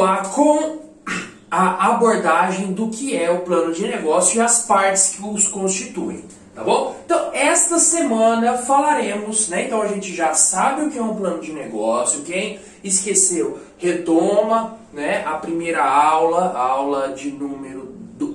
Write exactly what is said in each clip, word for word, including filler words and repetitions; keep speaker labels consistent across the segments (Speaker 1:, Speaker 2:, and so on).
Speaker 1: lá com a abordagem do que é o plano de negócio e as partes que os constituem, tá bom? Então, esta semana falaremos, né? Então a gente já sabe o que é um plano de negócio. Quem esqueceu, retoma, né, a primeira aula, a aula de número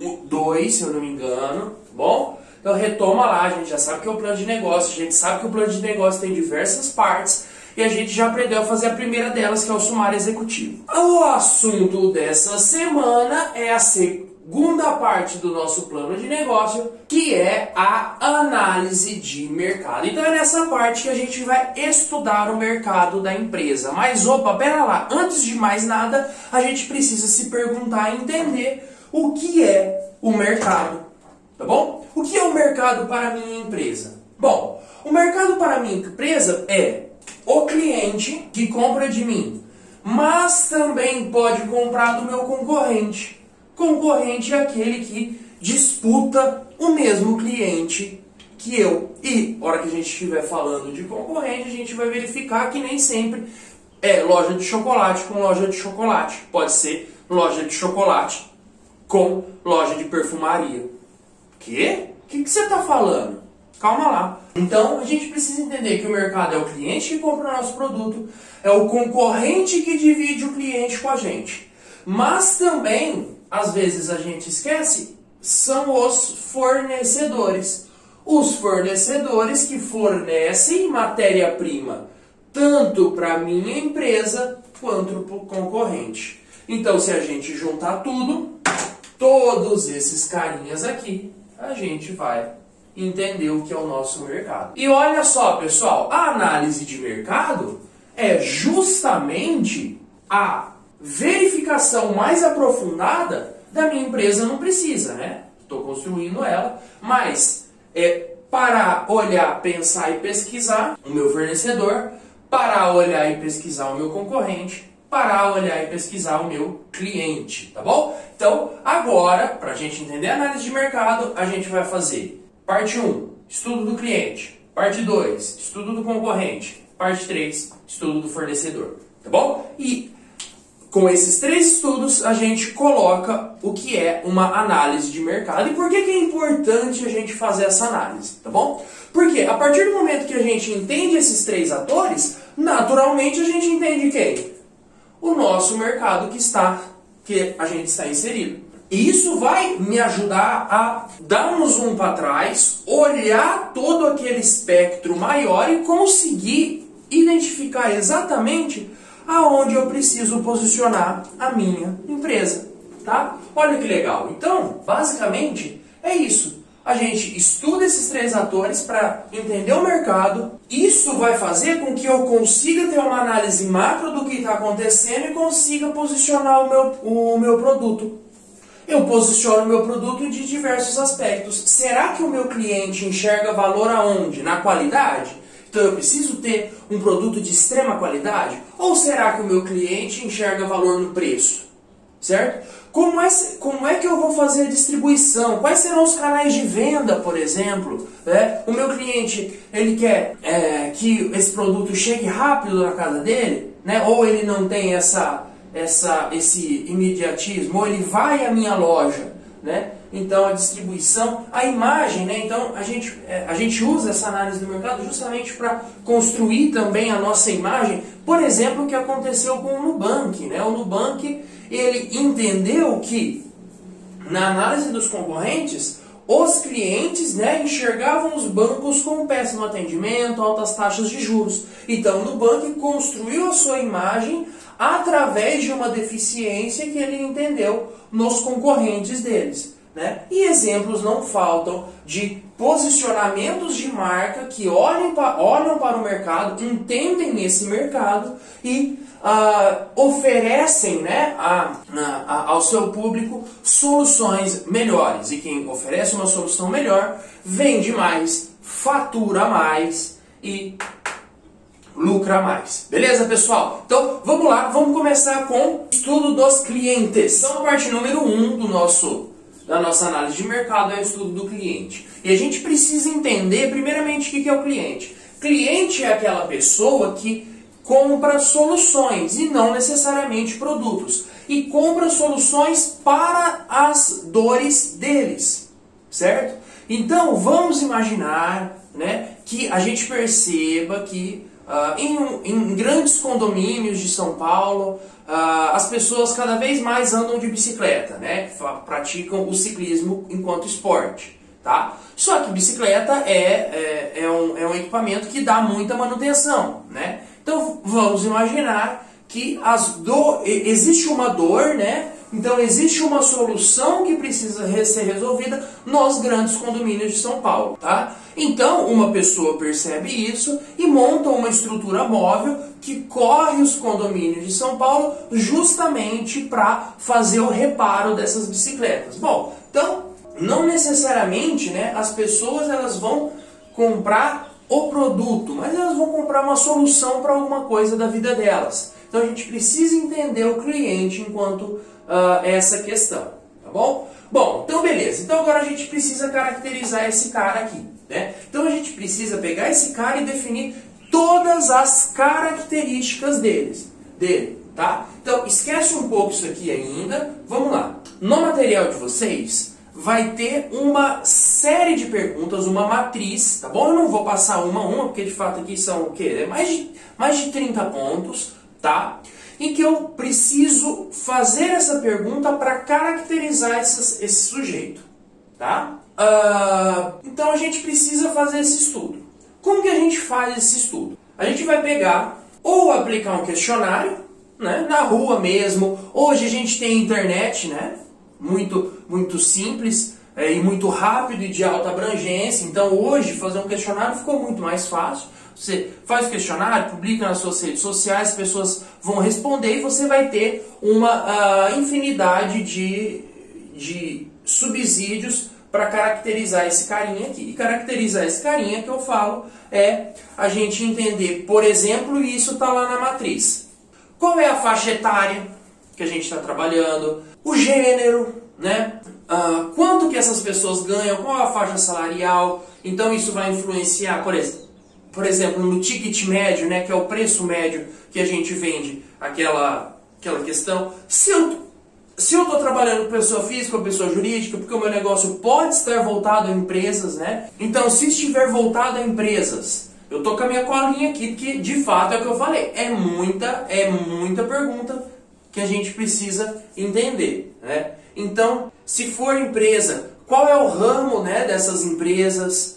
Speaker 1: dois, se eu não me engano, tá bom? Então retoma lá, a gente já sabe o que é o plano de negócio, a gente sabe que o plano de negócio tem diversas partes e a gente já aprendeu a fazer a primeira delas, que é o sumário executivo. O assunto dessa semana é a segunda parte do nosso plano de negócio, que é a análise de mercado. Então é nessa parte que a gente vai estudar o mercado da empresa. Mas opa, pera lá, antes de mais nada, a gente precisa se perguntar e entender o que é o mercado, tá bom? O que é o mercado para a minha empresa? Bom, o mercado para a minha empresa é o cliente que compra de mim, mas também pode comprar do meu concorrente. Concorrente é aquele que disputa o mesmo cliente que eu. E, na hora que a gente estiver falando de concorrente, a gente vai verificar que nem sempre é loja de chocolate com loja de chocolate. Pode ser loja de chocolate com loja de perfumaria. Quê? O que, que você está falando? Calma lá. Então, a gente precisa entender que o mercado é o cliente que compra o nosso produto, é o concorrente que divide o cliente com a gente. Mas também, às vezes a gente esquece, são os fornecedores. Os fornecedores que fornecem matéria-prima tanto para a minha empresa quanto para o concorrente. Então, se a gente juntar tudo, todos esses carinhas aqui, a gente vai entender o que é o nosso mercado. E olha só, pessoal, a análise de mercado é justamente a verificação mais aprofundada da minha empresa. Não precisa, né? Estou construindo ela, mas é para olhar, pensar e pesquisar o meu fornecedor, para olhar e pesquisar o meu concorrente, para olhar e pesquisar o meu cliente, tá bom? Então, agora, para a gente entender a análise de mercado, a gente vai fazer parte um, estudo do cliente. Parte dois, estudo do concorrente. Parte três, estudo do fornecedor, tá bom? E com esses três estudos, a gente coloca o que é uma análise de mercado. E por que que é importante a gente fazer essa análise, tá bom? Porque a partir do momento que a gente entende esses três atores, naturalmente a gente entende quem? O nosso mercado que está, que a gente está inserido. E isso vai me ajudar a dar um zoom para trás, olhar todo aquele espectro maior e conseguir identificar exatamente aonde eu preciso posicionar a minha empresa, tá? Olha que legal. Então, basicamente, é isso. A gente estuda esses três atores para entender o mercado. Isso vai fazer com que eu consiga ter uma análise macro do que está acontecendo e consiga posicionar o meu, o meu produto. Eu posiciono o meu produto de diversos aspectos. Será que o meu cliente enxerga valor aonde? Na qualidade? Então eu preciso ter um produto de extrema qualidade? Ou será que o meu cliente enxerga valor no preço? Certo? Como é, como é que eu vou fazer a distribuição? Quais serão os canais de venda, por exemplo? Né? O meu cliente, ele quer é, que esse produto chegue rápido na casa dele, né? Ou ele não tem essa, essa, esse imediatismo, ou ele vai à minha loja, né? Então a distribuição, a imagem, né? Então a gente, a gente usa essa análise do mercado justamente para construir também a nossa imagem. Por exemplo, o que aconteceu com o Nubank, né? O Nubank, ele entendeu que na análise dos concorrentes, os clientes, né, enxergavam os bancos com péssimo atendimento, altas taxas de juros. Então o Nubank construiu a sua imagem através de uma deficiência que ele entendeu nos concorrentes deles. Né? E exemplos não faltam de posicionamentos de marca que olhem, pa, olham para o mercado, entendem esse mercado e uh, oferecem, né, a, a, ao seu público soluções melhores. E quem oferece uma solução melhor vende mais, fatura mais e lucra mais. Beleza, pessoal? Então, vamos lá, vamos começar com o estudo dos clientes. Então, a parte número um do nosso, da nossa análise de mercado é o estudo do cliente. E a gente precisa entender, primeiramente, o que é o cliente. Cliente é aquela pessoa que compra soluções e não necessariamente produtos. E compra soluções para as dores deles, certo? Então vamos imaginar, né, que a gente perceba que uh, em, em grandes condomínios de São Paulo, uh, as pessoas cada vez mais andam de bicicleta, né, praticam o ciclismo enquanto esporte. Tá? Só que bicicleta é, é, é, um, é um equipamento que dá muita manutenção, né? Então vamos imaginar que as do... existe uma dor, né? Então existe uma solução que precisa ser resolvida nos grandes condomínios de São Paulo. Tá? Então uma pessoa percebe isso e monta uma estrutura móvel que corre os condomínios de São Paulo justamente para fazer o reparo dessas bicicletas. Bom, então não necessariamente, né, as pessoas elas vão comprar o produto, mas elas vão comprar uma solução para alguma coisa da vida delas. Então a gente precisa entender o cliente enquanto uh, essa questão, tá bom? Bom, então beleza. Então agora a gente precisa caracterizar esse cara aqui, né? Então a gente precisa pegar esse cara e definir todas as características deles, dele, tá? Então esquece um pouco isso aqui ainda. Vamos lá. No material de vocês vai ter uma série de perguntas, uma matriz, tá bom? Eu não vou passar uma a uma, porque de fato aqui são o quê? É mais de, mais de trinta pontos, tá? Em que eu preciso fazer essa pergunta para caracterizar esse, esse sujeito, tá? Uh, então a gente precisa fazer esse estudo. Como que a gente faz esse estudo? A gente vai pegar ou aplicar um questionário, né? Na rua mesmo. Hoje a gente tem internet, né? Muito, muito simples é, e muito rápido e de alta abrangência. Então hoje fazer um questionário ficou muito mais fácil. Você faz o questionário, publica nas suas redes sociais, as pessoas vão responder e você vai ter uma uh, infinidade de, de subsídios para caracterizar esse carinha aqui. E caracterizar esse carinha que eu falo é a gente entender, por exemplo, e isso está lá na matriz. Qual é a faixa etária que a gente está trabalhando? O gênero, né? Uh, quanto que essas pessoas ganham, qual é a faixa salarial. Então isso vai influenciar, por exemplo, por exemplo, no ticket médio, né, que é o preço médio que a gente vende, aquela, aquela questão. Se eu se eu estou trabalhando com pessoa física ou pessoa jurídica, porque o meu negócio pode estar voltado a empresas, né? Então, se estiver voltado a empresas, eu estou com a minha colinha aqui, porque de fato é o que eu falei, é muita, é muita pergunta que a gente precisa entender, né? Então, se for empresa, qual é o ramo, né, dessas empresas?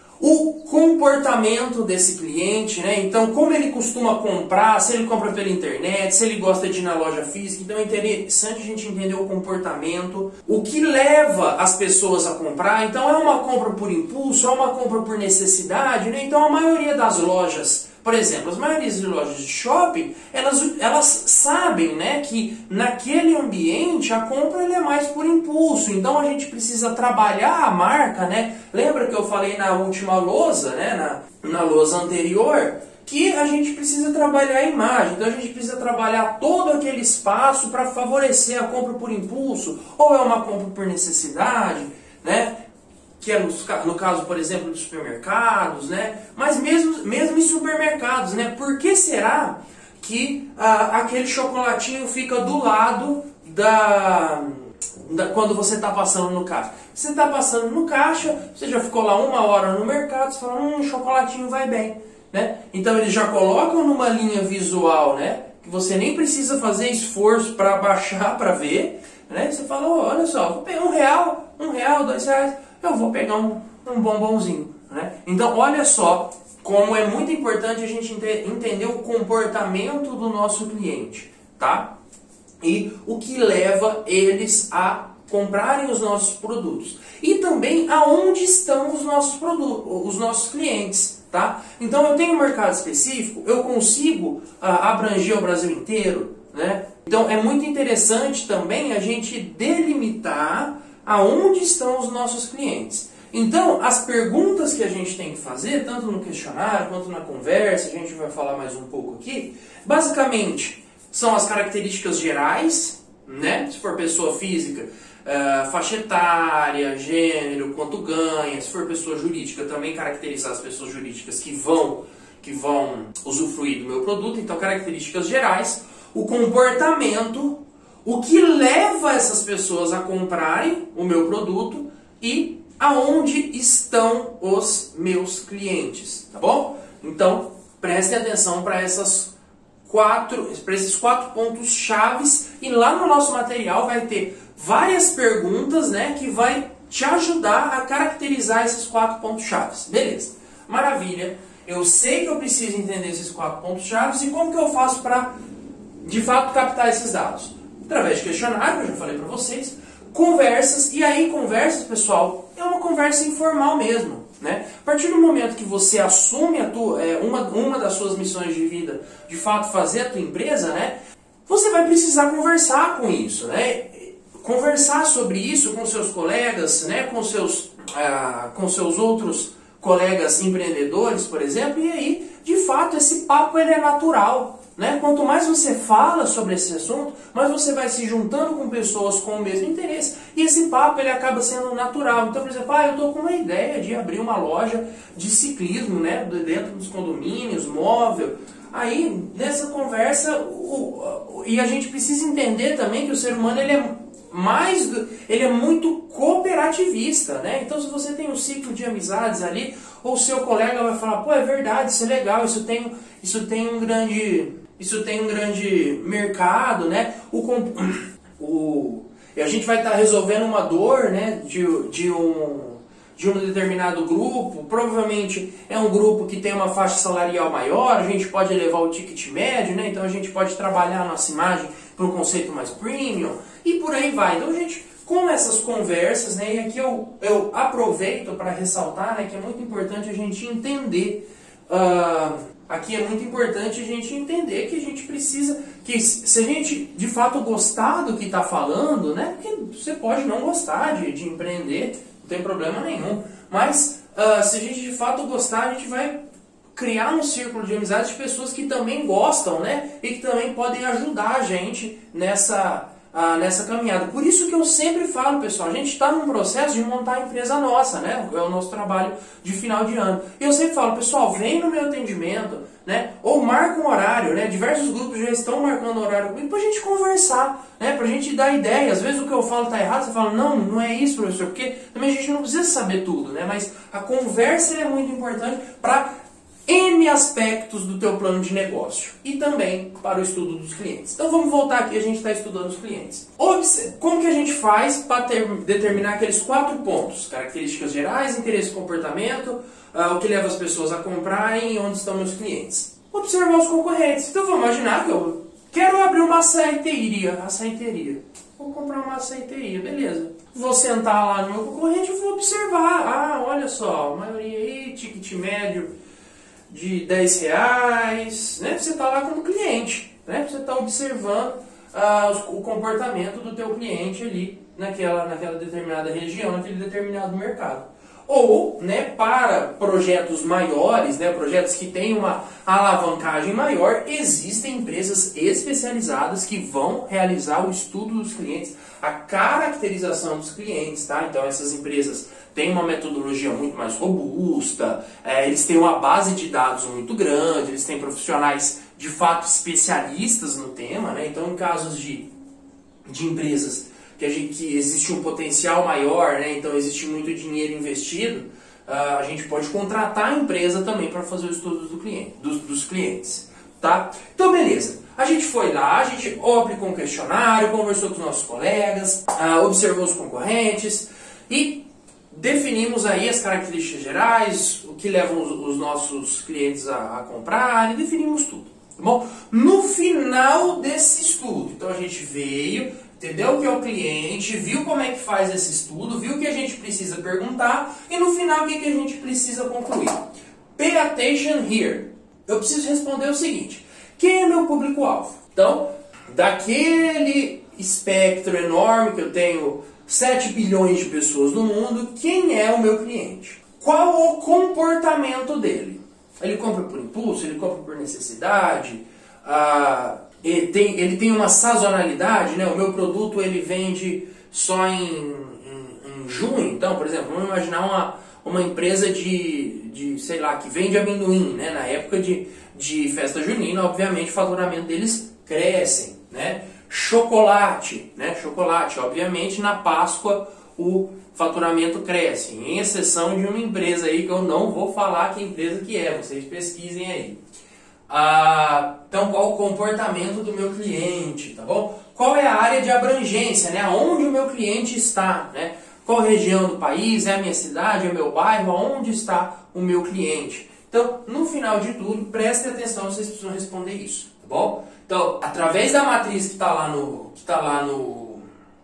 Speaker 1: O comportamento desse cliente, né? Então, como ele costuma comprar, se ele compra pela internet, se ele gosta de ir na loja física. Então é interessante a gente entender o comportamento, o que leva as pessoas a comprar. Então é uma compra por impulso, é uma compra por necessidade, né? Então a maioria das lojas, por exemplo, as maiorias de lojas de shopping, elas, elas sabem, né, que naquele ambiente a compra ela é mais por impulso. Então a gente precisa trabalhar a marca, né? Lembra que eu falei na última lousa, né, na, na lousa anterior, que a gente precisa trabalhar a imagem. Então a gente precisa trabalhar todo aquele espaço para favorecer a compra por impulso, ou é uma compra por necessidade, né? Que é no, no caso, por exemplo, dos supermercados, né? Mas mesmo, mesmo em supermercados, né? Por que será que ah, aquele chocolatinho fica do lado da, da quando você está passando no caixa? Você está passando no caixa, você já ficou lá uma hora no mercado, você fala, hum, chocolatinho vai bem, né? Então eles já colocam numa linha visual, né? Que você nem precisa fazer esforço para baixar para ver, né? Você fala, oh, olha só, vou pegar um real, um real, dois reais, eu vou pegar um, um bombonzinho, né? Então, olha só como é muito importante a gente entender o comportamento do nosso cliente, tá? E o que leva eles a comprarem os nossos produtos. E também aonde estão os nossos produtos, os nossos clientes, tá? Então, eu tenho um mercado específico, eu consigo ah, abranger o Brasil inteiro, né? Então, é muito interessante também a gente delimitar aonde estão os nossos clientes. Então, as perguntas que a gente tem que fazer, tanto no questionário quanto na conversa, a gente vai falar mais um pouco aqui, basicamente são as características gerais, né? Se for pessoa física, uh, faixa etária, gênero, quanto ganha. Se for pessoa jurídica, também caracterizar as pessoas jurídicas que vão que vão usufruir do meu produto. Então, características gerais, o comportamento, o que leva essas pessoas a comprarem o meu produto e aonde estão os meus clientes, tá bom? Então, prestem atenção para essas quatro, para esses quatro pontos chaves, e lá no nosso material vai ter várias perguntas, né, que vai te ajudar a caracterizar esses quatro pontos chaves. Beleza? Maravilha. Eu sei que eu preciso entender esses quatro pontos chaves, e como que eu faço para de fato captar esses dados? Através de questionário, eu já falei para vocês, conversas, e aí conversas, pessoal, é uma conversa informal mesmo, né? A partir do momento que você assume a tua, é, uma, uma das suas missões de vida, de fato fazer a tua empresa, né? Você vai precisar conversar com isso, né? Conversar sobre isso com seus colegas, né? Com seus, ah, com seus outros colegas empreendedores, por exemplo, e aí, de fato, esse papo ele é natural, né? Quanto mais você fala sobre esse assunto, mais você vai se juntando com pessoas com o mesmo interesse, e esse papo ele acaba sendo natural. Então, por exemplo, ah, eu estou com uma ideia de abrir uma loja de ciclismo, né? Dentro dos condomínios, móvel. Aí, nessa conversa, o, o, e a gente precisa entender também que o ser humano ele é mais, ele é muito cooperativista, né? Então, se você tem um ciclo de amizades ali, ou o seu colega vai falar, pô, é verdade, isso é legal, isso tem, isso tem um grande, isso tem um grande mercado, né? O, o, e a gente vai estar resolvendo uma dor, né? De, de um de um determinado grupo, provavelmente é um grupo que tem uma faixa salarial maior, a gente pode elevar o ticket médio, né? Então a gente pode trabalhar a nossa imagem para um conceito mais premium, e por aí vai. Então, gente, com essas conversas, né, e aqui eu, eu aproveito para ressaltar, né, que é muito importante a gente entender, uh, aqui é muito importante a gente entender que a gente precisa, que se a gente de fato gostar do que está falando, né, porque você pode não gostar de, de empreender, não tem problema nenhum, mas uh, se a gente de fato gostar, a gente vai criar um círculo de amizades de pessoas que também gostam, né? E que também podem ajudar a gente nessa, uh, nessa caminhada. Por isso que eu sempre falo, pessoal, a gente está num processo de montar a empresa nossa, né? É o nosso trabalho de final de ano. E eu sempre falo, pessoal, vem no meu atendimento, né? Ou marca um horário, né? Diversos grupos já estão marcando horário comigo pra gente conversar, né? Pra gente dar ideia. Às vezes o que eu falo tá errado, você fala, não, não é isso, professor, porque também a gente não precisa saber tudo, né? Mas a conversa é muito importante para N aspectos do teu plano de negócio e também para o estudo dos clientes. Então vamos voltar aqui, a gente está estudando os clientes. Como que a gente faz para determinar aqueles quatro pontos? Características gerais, interesse e comportamento, uh, o que leva as pessoas a comprarem e onde estão meus clientes. Observar os concorrentes. Então vamos imaginar que eu quero abrir uma açaiteria. Açaiteria. Vou comprar uma açaiteria, beleza. Vou sentar lá no meu concorrente e vou observar. Ah, olha só, a maioria aí, ticket médio de dez reais, né? Você está lá como cliente, né? Você está observando uh, o comportamento do teu cliente ali naquela, naquela determinada região, naquele determinado mercado. Ou, né, para projetos maiores, né, projetos que têm uma alavancagem maior, existem empresas especializadas que vão realizar o estudo dos clientes, a caracterização dos clientes, tá? Então essas empresas têm uma metodologia muito mais robusta, é, eles têm uma base de dados muito grande, eles têm profissionais de fato especialistas no tema, né? Então em casos de, de empresas que, a gente, que existe um potencial maior, né? Então existe muito dinheiro investido, uh, a gente pode contratar a empresa também para fazer o estudo do cliente, dos, dos clientes, tá? Então beleza, a gente foi lá, a gente aplicou um questionário, conversou com os nossos colegas, uh, observou os concorrentes e definimos aí as características gerais, o que leva os, os nossos clientes a, a comprar, e definimos tudo, tá bom? No final desse estudo, então a gente veio, entendeu o que é o cliente, viu como é que faz esse estudo, viu o que a gente precisa perguntar, e no final o que, que a gente precisa concluir. Pay attention here. Eu preciso responder o seguinte, quem é meu público-alvo? Então, daquele espectro enorme que eu tenho, sete bilhões de pessoas no mundo, quem é o meu cliente? Qual o comportamento dele? Ele compra por impulso, ele compra por necessidade, ah, ele, tem, ele tem uma sazonalidade, né? O meu produto ele vende só em, em, em junho, então, por exemplo, vamos imaginar uma, uma empresa de, de, sei lá, que vende amendoim, né? Na época de, de festa junina, obviamente o faturamento deles cresce, né? Chocolate, né? Chocolate, obviamente na Páscoa o faturamento cresce, em exceção de uma empresa aí que eu não vou falar que empresa que é, vocês pesquisem aí. Ah, então, qual o comportamento do meu cliente, tá bom? Qual é a área de abrangência, né? Onde o meu cliente está, né? Qual região do país, é a minha cidade, é o meu bairro, onde está o meu cliente? Então, no final de tudo, prestem atenção, vocês precisam responder isso, tá bom? Então, através da matriz que está lá, no, que tá lá no,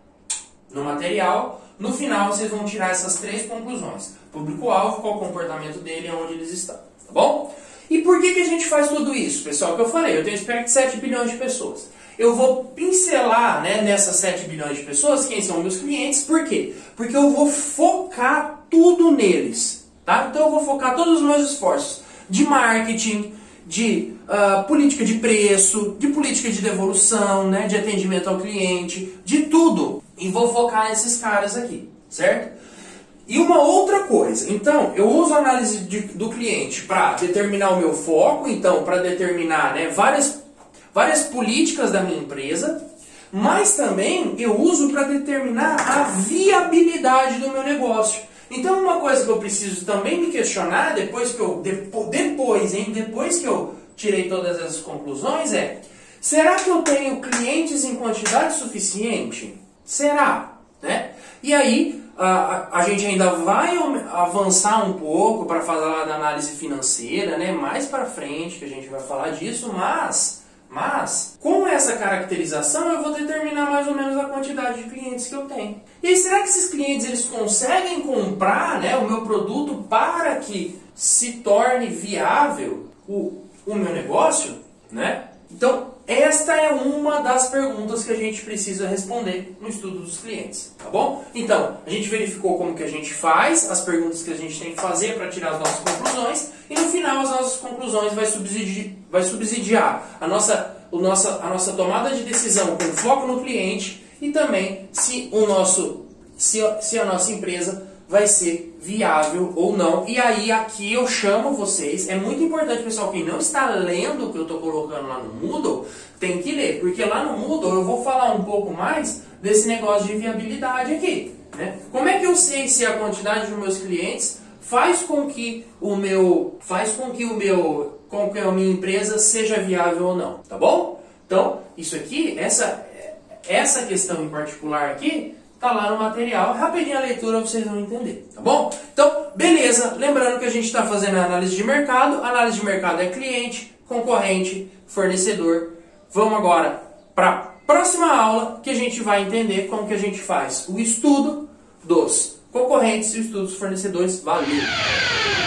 Speaker 1: no material, no final vocês vão tirar essas três conclusões. Público-alvo, qual o comportamento dele e onde eles estão, tá bom? E por que, que a gente faz tudo isso, pessoal? Que eu falei, eu tenho espera de sete bilhões de pessoas. Eu vou pincelar, né, nessas sete bilhões de pessoas quem são meus clientes, por quê? Porque eu vou focar tudo neles, tá? Então eu vou focar todos os meus esforços de marketing, de uh, política de preço, de política de devolução, né, de atendimento ao cliente, de tudo. E vou focar nesses caras aqui, certo? E uma outra coisa, então, eu uso a análise de, do cliente para determinar o meu foco, então, para determinar, né, várias, várias políticas da minha empresa, mas também eu uso para determinar a viabilidade do meu negócio. Então, uma coisa que eu preciso também me questionar, depois que eu, depo, depois, hein, depois que eu tirei todas essas conclusões, é, será que eu tenho clientes em quantidade suficiente? Será? Né? E aí, a, a, a gente ainda vai avançar um pouco para falar lá da análise financeira, né? Mais para frente que a gente vai falar disso, mas, mas com essa caracterização eu vou determinar mais ou menos a quantidade de clientes que eu tenho. E aí, será que esses clientes eles conseguem comprar, né, o meu produto para que se torne viável o, o meu negócio? Né? Então, esta é uma das perguntas que a gente precisa responder no estudo dos clientes, tá bom? Então, a gente verificou como que a gente faz, as perguntas que a gente tem que fazer para tirar as nossas conclusões, e no final as nossas conclusões vai subsidiar, vai subsidiar a, nossa, o nossa, a nossa tomada de decisão com foco no cliente e também se, o nosso, se, se a nossa empresa vai ser viável ou não. E aí aqui eu chamo vocês, é muito importante, pessoal, quem não está lendo o que eu estou colocando lá no Moodle, tem que ler, porque lá no Moodle eu vou falar um pouco mais desse negócio de viabilidade aqui, né? Como é que eu sei se a quantidade dos meus clientes faz com que o meu, faz com que o meu, com que a minha empresa seja viável ou não, tá bom? Então, isso aqui, essa, essa questão em particular aqui, tá lá no material, rapidinho a leitura vocês vão entender, tá bom? Então, beleza, lembrando que a gente está fazendo a análise de mercado, a análise de mercado é cliente, concorrente, fornecedor. Vamos agora para a próxima aula, que a gente vai entender como que a gente faz o estudo dos concorrentes e o estudo dos fornecedores. Valeu!